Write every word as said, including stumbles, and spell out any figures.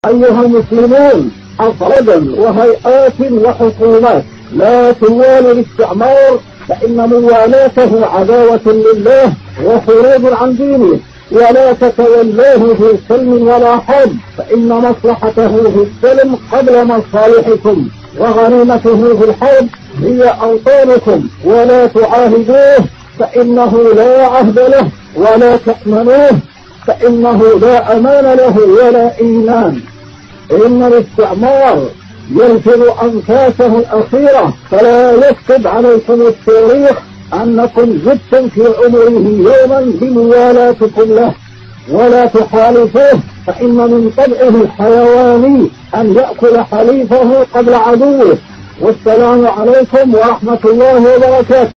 أيها المسلمون، أفرادا وهيئات وحكومات لا توالي الاستعمار فإن موالاته عداوة لله وخروج عن دينه، ولا تتولاه في سلم ولا حرب فإن مصلحته في السلم قبل مصالحكم، وغنيمته في الحرب هي أوطانكم، ولا تعاهدوه فإنه لا عهد له، ولا تأمنوه فإنه لا أمان له ولا إيمان. إن الاستعمار ينفذ أنفاسه الأخيرة، فلا يكتب عليكم التاريخ أنكم زدتم في عمره يوما بموالاتكم له، ولا تخالفوه فإن من طبعه الحيواني أن يأكل حليفه قبل عدوه. والسلام عليكم ورحمة الله وبركاته.